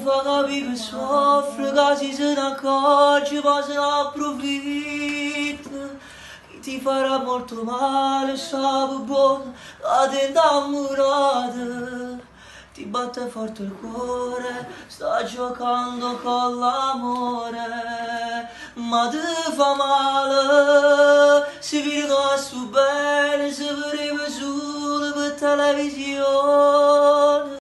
fa capire che soffre, che se ne accorge, ma se ne approfitta. Chi ti farà molto male, sape buono, la ti innamorata. Ti batte forte il cuore, sta giocando con l'amore, ma ti fa male, si vede che sto bene, si vede solo per televisione.